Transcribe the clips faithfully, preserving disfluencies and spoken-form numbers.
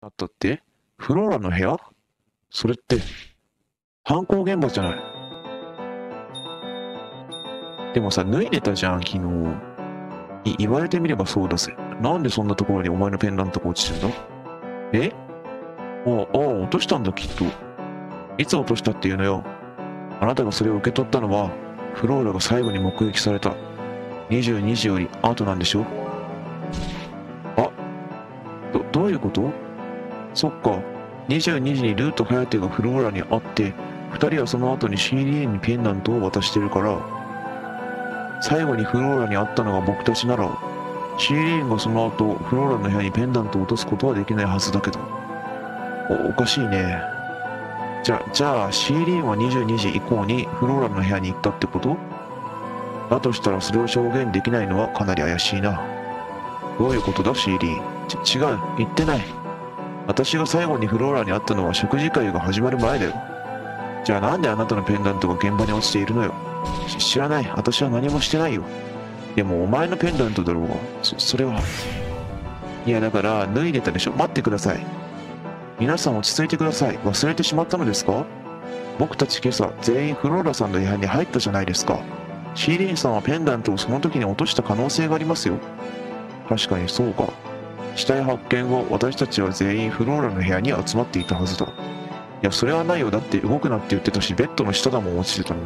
だったって？フローラの部屋？それって、犯行現場じゃない。でもさ、脱いでたじゃん、昨日。い、言われてみればそうだぜ。なんでそんなところにお前のペンダントが落ちてんだ？え？ああ、ああ、落としたんだ、きっと。いつ落としたっていうのよ。あなたがそれを受け取ったのは、フローラが最後に目撃されたにじゅうにじより後なんでしょ？あ、ど、どういうこと？そっか。にじゅうにじにルーとハヤテがフローラに会って、二人はその後にシーリーンにペンダントを渡してるから、最後にフローラに会ったのが僕たちなら、シーリーンがその後、フローラの部屋にペンダントを落とすことはできないはずだけど。お、おかしいね。じゃ、じゃあ、シーリーンはにじゅうにじ以降にフローラの部屋に行ったってこと？だとしたらそれを証言できないのはかなり怪しいな。どういうことだ、シーリーン。ち、違う、言ってない。私が最後にフローラに会ったのは食事会が始まる前だよ。じゃあなんであなたのペンダントが現場に落ちているのよ。し知らない。私は何もしてないよ。でもお前のペンダントだろうが。そ、それは。いやだから脱いでたでしょ。待ってください。皆さん落ち着いてください。忘れてしまったのですか？僕たち今朝全員フローラさんの部屋に入ったじゃないですか。シーリーンさんはペンダントをその時に落とした可能性がありますよ。確かにそうか。死体発見後、私たちは全員フローラの部屋に集まっていたはずだ。いや、それはないよ。だって動くなって言ってたし、ベッドの下だもん落ちてたの。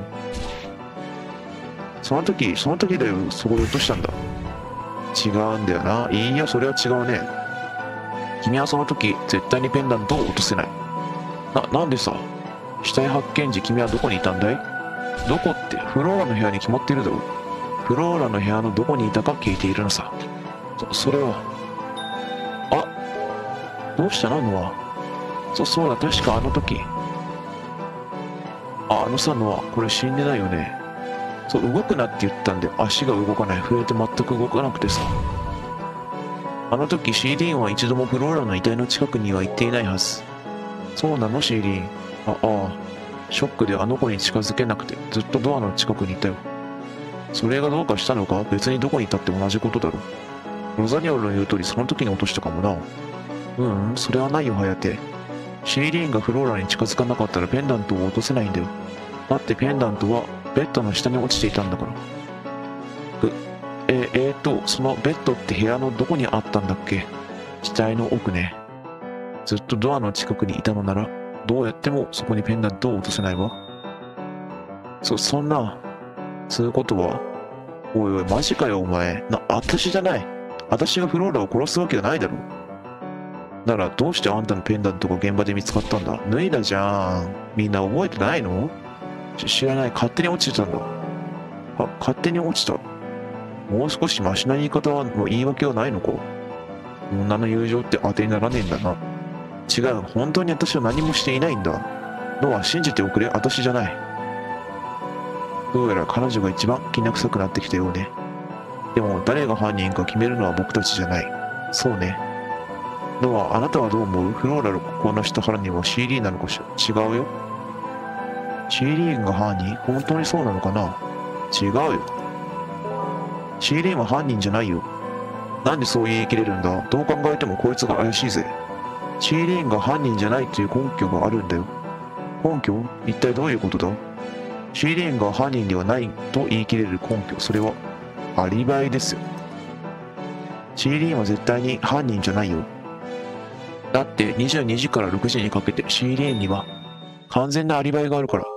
その時、その時だよ、そこで落としたんだ。違うんだよな。いいや、それは違うね。君はその時、絶対にペンダントを落とせない。な、なんでさ。死体発見時、君はどこにいたんだい？どこって、フローラの部屋に決まっているだろう。フローラの部屋のどこにいたか聞いているのさ。そ、それは。あ、どうしたのノア。そ、そうだ、確かあの時。あ、あのさ、ノア、これ死んでないよね。そう、動くなって言ったんで、足が動かない。触れて全く動かなくてさ。あの時、シーリーンは一度もフローラの遺体の近くには行っていないはず。そうなの、シーリーン。あ、ああ。ショックであの子に近づけなくて、ずっとドアの近くにいたよ。それがどうかしたのか？別にどこにいたって同じことだろ。ロザニオルの言う通り、その時に落としたかもな。ううん、それはないよ、ハヤテ。シーリーンがフローラに近づかなかったらペンダントを落とせないんだよ。だってペンダントはベッドの下に落ちていたんだから。う、え、えーと、そのベッドって部屋のどこにあったんだっけ？死体の奥ね。ずっとドアの近くにいたのなら、どうやってもそこにペンダントを落とせないわ。そ、そんな、そういうことは？おいおい、マジかよ、お前。な、私じゃない。私がフローラを殺すわけがないだろ。なら、どうしてあんたのペンダントが現場で見つかったんだ？脱いだじゃん。みんな覚えてないの？し知らない。勝手に落ちてたんだ。は、勝手に落ちた。もう少しマシな言い方は、の言い訳はないのか？女の友情って当てにならねえんだな。違う。本当に私は何もしていないんだ。ノア、信じておくれ。私じゃない。どうやら彼女が一番気な臭くなってきたようね。でも、誰が犯人か決めるのは僕たちじゃない。そうね。ノア、あなたはどう思う？フローラのここのした犯人はシーリーンなのかしら？違うよ。シーリーンが犯人？本当にそうなのかな？違うよ。シーリーンは犯人じゃないよ。なんでそう言い切れるんだ？どう考えてもこいつが怪しいぜ。シーリーンが犯人じゃないという根拠があるんだよ。根拠？一体どういうことだ？シーリーンが犯人ではないと言い切れる根拠、それはアリバイですよ。シーリーンは絶対に犯人じゃないよ。だってにじゅうにじからろくじにかけてシーリーンには完全なアリバイがあるから。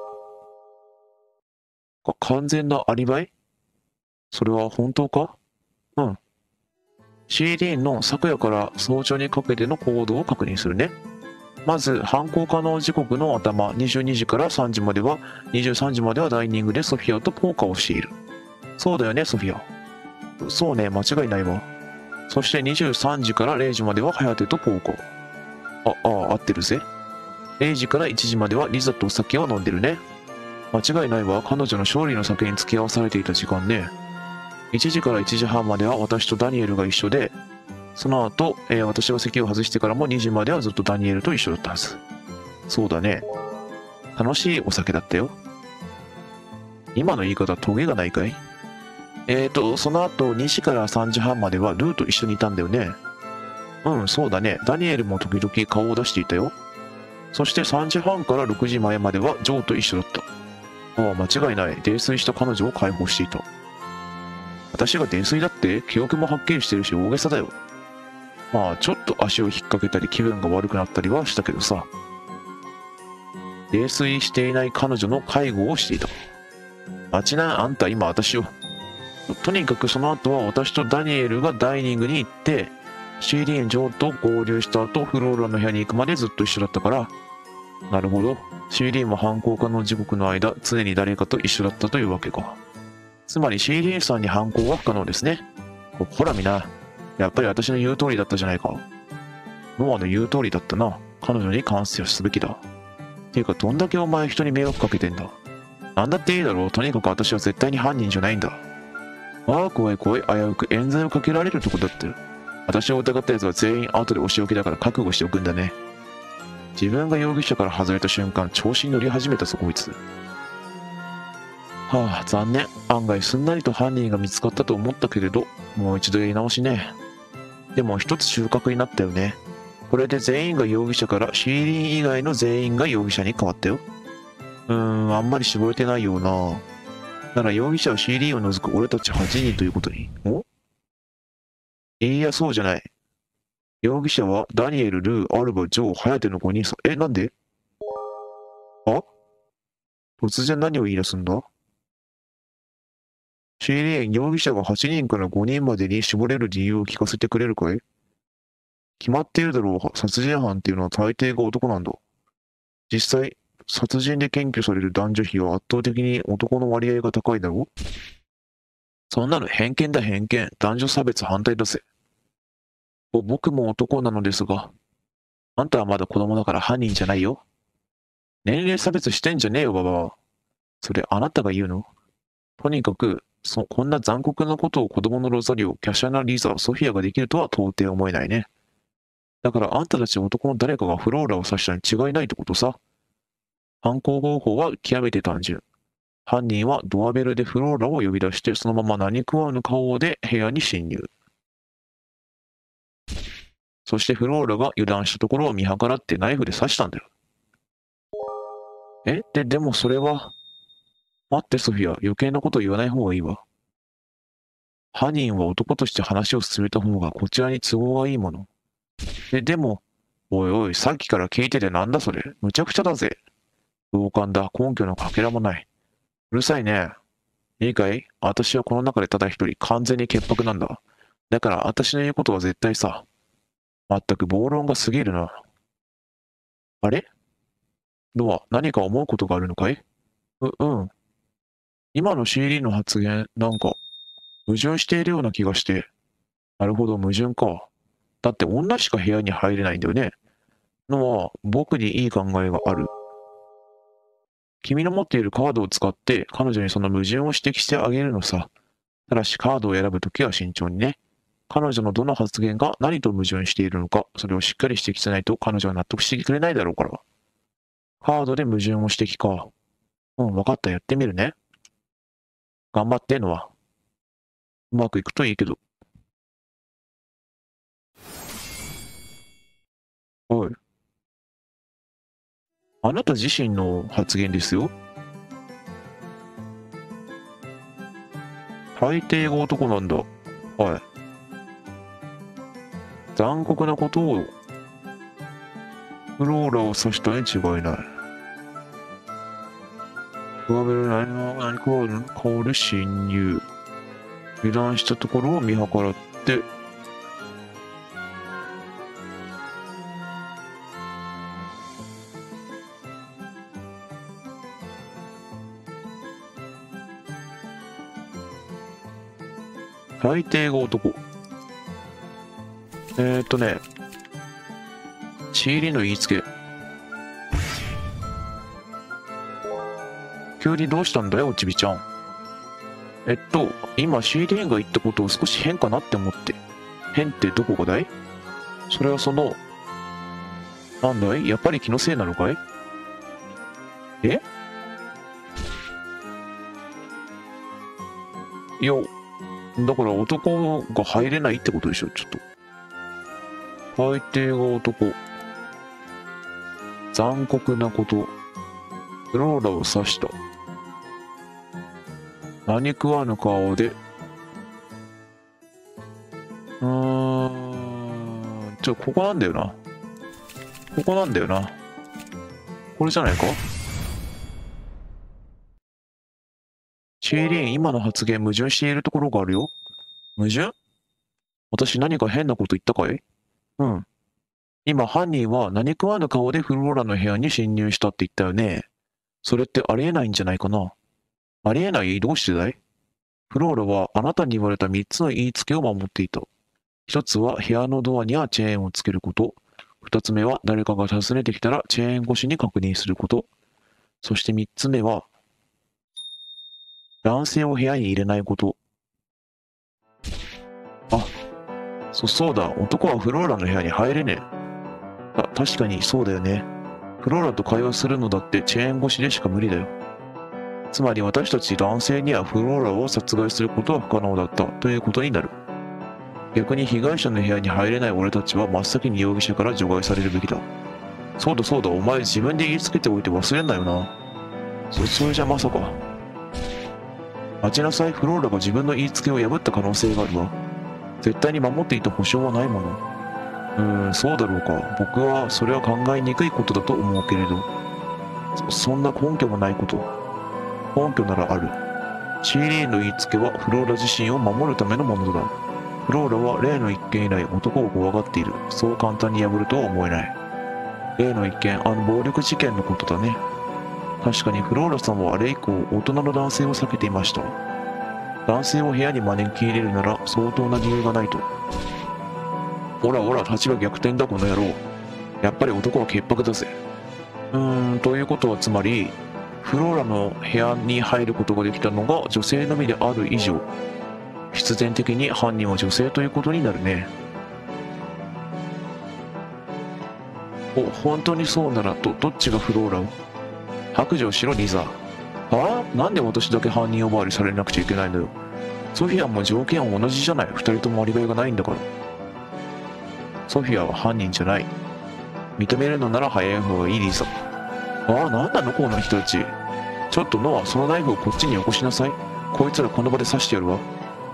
か、完全なアリバイ？それは本当か？うん。シーリーンの昨夜から早朝にかけての行動を確認するね。まず、犯行可能時刻の頭、にじゅうにじからさんじまでは、にじゅうさんじまではダイニングでソフィアとポーカーをしている。そうだよね、ソフィア。そうね、間違いないわ。そしてにじゅうさんじかられいじまではハヤテとポーカー。あ、ああ、合ってるぜ。れいじからいちじまではリザとお酒を飲んでるね。間違いないわ、彼女の勝利の酒に付き合わされていた時間ね。いちじからいちじはんまでは私とダニエルが一緒で、その後、えー、私が席を外してからもにじまではずっとダニエルと一緒だったはず。そうだね。楽しいお酒だったよ。今の言い方、トゲがないかい？えーと、その後にじからさんじはんまではルーと一緒にいたんだよね。 うん、そうだね。ダニエルも時々顔を出していたよ。そしてさんじはんからろくじまえまではジョーと一緒だった。ああ、間違いない。泥酔した彼女を解放していた。私が泥酔だって記憶もはっきりしてるし大げさだよ。まあ、ちょっと足を引っ掛けたり気分が悪くなったりはしたけどさ。泥酔していない彼女の介護をしていた。待ちな、あんた今私を。とにかくその後は私とダニエルがダイニングに行って、シーリーン・ジョーと合流した後、フローラの部屋に行くまでずっと一緒だったから、なるほど。シーリーンも犯行家の時刻の間、常に誰かと一緒だったというわけか。つまりシーリーンさんに犯行は不可能ですね。ほらみな、やっぱり私の言う通りだったじゃないか。ノアの言う通りだったな。彼女に感謝すべきだ。ていうか、どんだけお前人に迷惑かけてんだ。なんだっていいだろう。とにかく私は絶対に犯人じゃないんだ。ああ、怖い怖い。危うく冤罪をかけられるとこだってる。私を疑った奴は全員後でお仕置きだから覚悟しておくんだね。自分が容疑者から外れた瞬間、調子に乗り始めたぞ、こいつ。はあ、残念。案外すんなりと犯人が見つかったと思ったけれど、もう一度やり直しね。でも一つ収穫になったよね。これで全員が容疑者からシーリーン以外の全員が容疑者に変わったよ。うーん、あんまり絞れてないような。なら容疑者はシーリーンを除く俺たちはちにんということに。おいや、そうじゃない。容疑者はダニエル、ルー、アルバ、ジョー、ハヤテのごにんさ。え、なんであ突然何を言い出すんだ。シーリーン、容疑者がはちにんからごにんまでに絞れる理由を聞かせてくれるかい。決まっているだろう。殺人犯っていうのは大抵が男なんだ。実際、殺人で検挙される男女比は圧倒的に男の割合が高いだろう。そんなの偏見だ偏見。男女差別反対だぜ。僕も男なのですが、あんたはまだ子供だから犯人じゃないよ。年齢差別してんじゃねえよ、ババア。それあなたが言うの。とにかく、そ、こんな残酷なことを子供のロザリオ、キャシャナ・リザ、ソフィアができるとは到底思えないね。だからあんたたち男の誰かがフローラを刺したに違いないってことさ。犯行方法は極めて単純。犯人はドアベルでフローラを呼び出して、そのまま何食わぬ顔で部屋に侵入。そしてフローラが油断したところを見計らってナイフで刺したんだよ。え、で、でもそれは。待ってソフィア、余計なこと言わない方がいいわ。犯人は男として話を進めた方がこちらに都合がいいもの。え、でも、おいおい、さっきから聞いててなんだそれ。むちゃくちゃだぜ。同感だ。根拠のかけらもない。うるさいね。いいかい？私はこの中でただ一人完全に潔白なんだ。だから私の言うことは絶対さ。まったく暴論が過ぎるな。あれ？ノア、何か思うことがあるのかい？う、うん。今の シーディー の発言、なんか、矛盾しているような気がして。なるほど、矛盾か。だって女しか部屋に入れないんだよね。のは、僕にいい考えがある。君の持っているカードを使って彼女にその矛盾を指摘してあげるのさ。ただしカードを選ぶときは慎重にね。彼女のどの発言が何と矛盾しているのか、それをしっかり指摘しないと彼女は納得してくれないだろうから。カードで矛盾を指摘か。うん、わかった、やってみるね。頑張ってのは。うまくいくといいけど。おい。あなた自身の発言ですよ。大抵が男なんだ。はい。残酷なことを、フローラを指したに違いない。上辺の何も何かの顔で侵入。油断したところを見計らって、大抵が男。えーっとね、シーリーの言いつけ。急にどうしたんだよ、おちびちゃん。えっと、今シーリーが言ったことを少し変かなって思って。変ってどこがだい？それはその、なんだい？やっぱり気のせいなのかい？え？いや、だから男が入れないってことでしょ、ちょっと。 相手が男。残酷なこと。フローラを刺した。何食わぬ顔で。うーん。ちょ、ここなんだよな。ここなんだよな。これじゃないか？シェイリーン、今の発言矛盾しているところがあるよ。矛盾？私何か変なこと言ったかい？うん。今犯人は何食わぬ顔でフローラの部屋に侵入したって言ったよね。それってありえないんじゃないかな。ありえない？どうしてだい？フローラはあなたに言われたみっつの言いつけを守っていた。一つは部屋のドアにはチェーンをつけること。二つ目は誰かが訪ねてきたらチェーン越しに確認すること。そして三つ目は男性を部屋に入れないこと。あ、そ、そうだ。男はフローラの部屋に入れねえ。あ、確かにそうだよね。フローラと会話するのだってチェーン越しでしか無理だよ。つまり私たち男性にはフローラを殺害することは不可能だったということになる。逆に被害者の部屋に入れない俺たちは真っ先に容疑者から除外されるべきだ。そうだそうだ、お前自分で言いつけておいて忘れんなよな。そ、それじゃまさか。待ちなさい、フローラが自分の言いつけを破った可能性があるわ。絶対に守っていた保証はないもの。うーん、そうだろうか。僕はそれは考えにくいことだと思うけれど。そ、そんな根拠もないこと。根拠ならある。シーリーンの言いつけはフローラ自身を守るためのものだ。フローラは例の一件以来男を怖がっている。そう簡単に破るとは思えない。例の一件、あの暴力事件のことだね。確かにフローラさんはあれ以降大人の男性を避けていました。男性を部屋に招き入れるなら相当な理由がないと。ほらほら、立場逆転だこの野郎。やっぱり男は潔白だぜ。うーん、ということはつまり、フローラの部屋に入ることができたのが女性のみである以上、必然的に犯人は女性ということになるね。お、本当にそうなら、ど、どっちがフローラを？白状しろ、リザ。はあ？なんで私だけ犯人呼ばわりされなくちゃいけないのよ。ソフィアも条件は同じじゃない。二人ともアリバイがないんだから。ソフィアは犯人じゃない。認めるのなら早い方がいい、リザ。ああ、なんなのこんな人たち。ちょっとノア、そのナイフをこっちによこしなさい。こいつらこの場で刺してやるわ。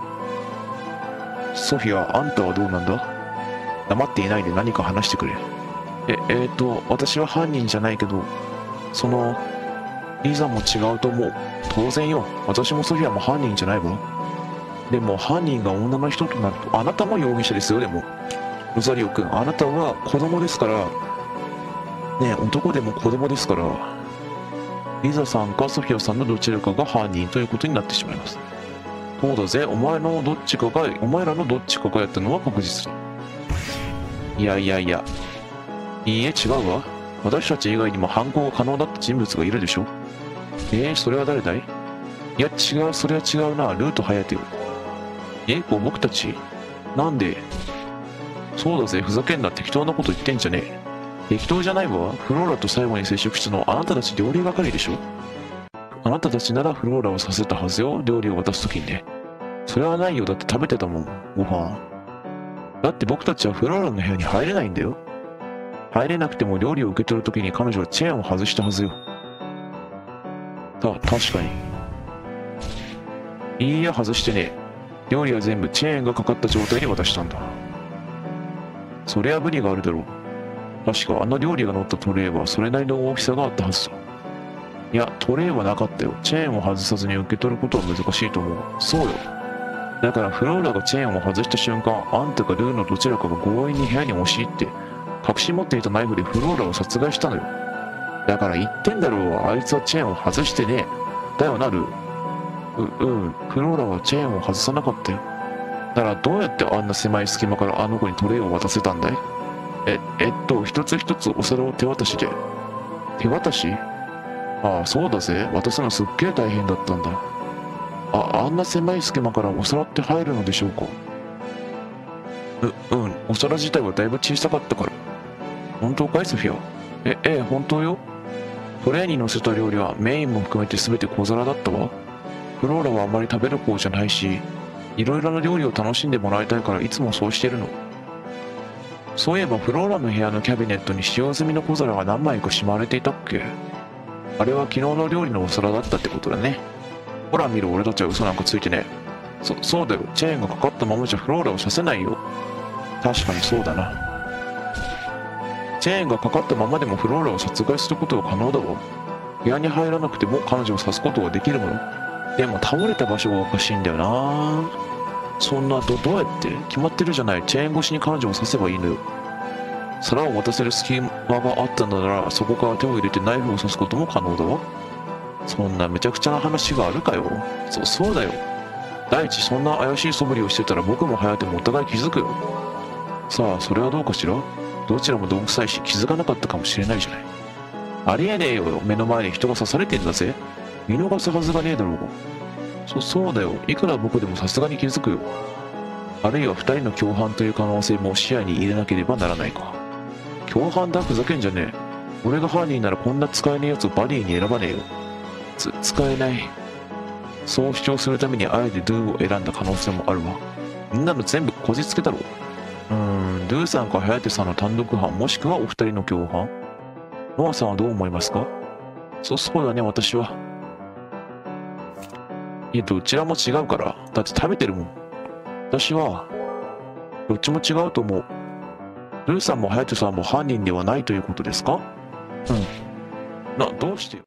ソフィア、あんたはどうなんだ？黙っていないで何か話してくれ。え、えーと、私は犯人じゃないけど、その、リザも違うと思う。当然よ。私もソフィアも犯人じゃないわ。でも犯人が女の人となると、あなたも容疑者ですよ、でも。ロザリオ君、あなたは子供ですから、ねえ、男でも子供ですから、リザさんかソフィアさんのどちらかが犯人ということになってしまいます。そうだぜ、お前のどっちかが、お前らのどっちかがやったのは確実だ。いやいやいや。いいえ、違うわ。私たち以外にも犯行が可能だった人物がいるでしょ。えー、それは誰だい？いや、違う、それは違うな。ルートハヤテよ。え、こう僕たち？なんで？そうだぜ、ふざけんな。適当なこと言ってんじゃねえ。適当じゃないわ。フローラと最後に接触したのはあなたたち料理係でしょ。あなたたちならフローラをさせたはずよ。料理を渡すときにね。それはないよ。だって食べてたもん。ご飯。だって僕たちはフローラの部屋に入れないんだよ。入れなくても料理を受け取るときに彼女はチェーンを外したはずよ。た、確かに。いいや、外してねえ。料理は全部チェーンがかかった状態に渡したんだ。そりゃ無理があるだろう。確かあの料理が乗ったトレイはそれなりの大きさがあったはずだ。いや、トレイはなかったよ。チェーンを外さずに受け取ることは難しいと思う。そうよ。だからフローラがチェーンを外した瞬間、あんたかルーのどちらかが強引に部屋に押し入って、隠し持っていたナイフでフローラを殺害したのよ。だから言ってんだろう。あいつはチェーンを外してね。だよな、ルー。う、うん。フローラはチェーンを外さなかったよ。だからどうやってあんな狭い隙間からあの子にトレイを渡せたんだい？え、えっと、一つ一つお皿を手渡しで。手渡し？ああ、そうだぜ。渡すのすっげえ大変だったんだ。あ、あんな狭い隙間からお皿って入るのでしょうか？う、うん。お皿自体はだいぶ小さかったから。本当かい、ソフィア？え、ええ、本当よ。トレーに乗せた料理はメインも含めて全て小皿だったわ。フローラはあまり食べる方じゃないし、いろいろな料理を楽しんでもらいたいからいつもそうしてるの。 そういえばフローラの部屋のキャビネットに使用済みの小皿が何枚かしまわれていたっけ。あれは昨日の料理のお皿だったってことだね。ほら見ろ、俺たちは嘘なんかついてねえ。そ、そうだよ。チェーンがかかったままじゃフローラを刺せないよ。確かにそうだな。チェーンがかかったままでもフローラを殺害することは可能だわ。部屋に入らなくても彼女を刺すことはできるもの。でも倒れた場所がおかしいんだよな。そんなど、どうやって決まってるじゃない。チェーン越しに彼女を刺せばいいのよ。皿を渡せる隙間があったのなら、そこから手を入れてナイフを刺すことも可能だわ。そんなめちゃくちゃな話があるかよ。そ、そうだよ。第一、そんな怪しい素振りをしてたら僕も颯もお互い気づくよ。さあ、それはどうかしら。どちらもどんくさいし気づかなかったかもしれないじゃない。ありえねえよ。目の前に人が刺されてんだぜ。見逃すはずがねえだろうが。そ、そうだよ。いくら僕でもさすがに気づくよ。あるいは二人の共犯という可能性も視野に入れなければならないか。共犯だ、ふざけんじゃねえ。俺が犯人ならこんな使えねえやつをバディに選ばねえよ。つ、使えない。そう主張するためにあえてドゥを選んだ可能性もあるわ。みんなの全部こじつけだろ。うーん、ドゥさんか颯さんの単独犯、もしくはお二人の共犯。ノアさんはどう思いますか。そ、そうだね、私は。いや、どちらも違うから。だって食べてるもん。私は、どっちも違うと思う。ルーさんもハヤトさんも犯人ではないということですか。うん。な、どうしてよ。